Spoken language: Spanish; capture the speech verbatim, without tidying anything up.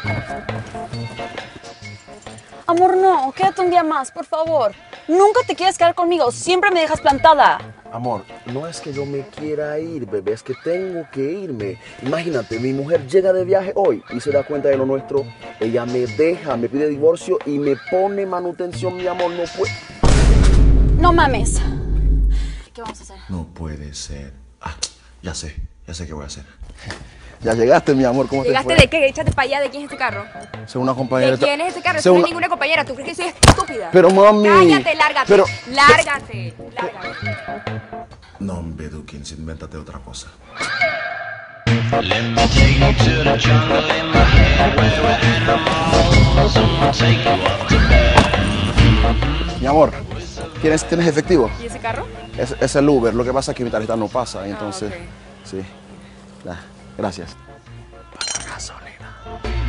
Amor, no, quédate un día más, por favor. Nunca te quieres quedar conmigo, siempre me dejas plantada. Amor, no es que yo me quiera ir, bebé, es que tengo que irme. Imagínate, mi mujer llega de viaje hoy y se da cuenta de lo nuestro. Ella me deja, me pide divorcio y me pone manutención, mi amor, no puede. No mames. ¿Qué vamos a hacer? No puede ser. Ah, ya sé, ya sé qué voy a hacer. Ya llegaste, mi amor, ¿cómo te fue? ¿Llegaste de qué? Échate para allá. ¿De quién es este carro? Soy una compañera. ¿De quién es este carro? Soy No es una- ninguna compañera. ¿Tú crees que soy estúpida? Pero, mami. Cállate, lárgate. Pero... Lárgate. Lárgate. No, hombre, Dukins, invéntate otra cosa. Let me take you to the jungle in my head where we're animals and we'll take you up to bed. Mi amor, ¿tienes, ¿tienes efectivo? ¿Y ese carro? Es, es el Uber, lo que pasa es que mi tarjeta no pasa, y entonces... Ah, ok. Sí. Ya, gracias. Para gasolina.